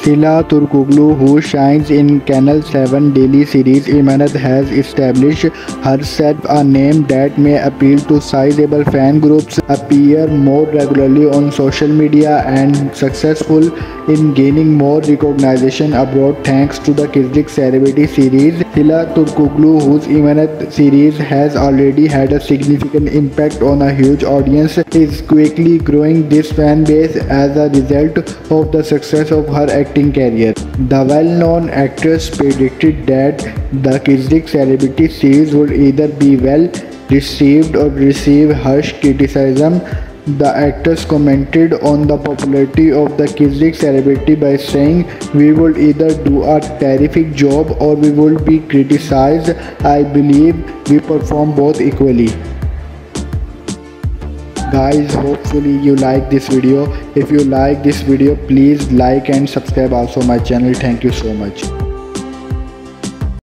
Hila Turkoglu, who shines in Channel 7 daily series Emanet, has established herself a name that may appeal to sizable fan groups, appear more regularly on social media, and successful in gaining more recognition abroad thanks to the Kizdik Celebrity series. Hila Turkoglu, whose Emanet series has already had a significant impact on a huge audience, is quickly growing this fan base as a result of the success of her acting career. The well-known actress predicted that the Kizdik Celebrity series would either be well received or receive harsh criticism. The actress commented on the popularity of the Kizdik Celebrity by saying, "We will either do a terrific job or we will be criticized. I believe we perform both equally." Guys, hopefully you like this video. If you like this video, please like and subscribe also my channel. Thank you so much.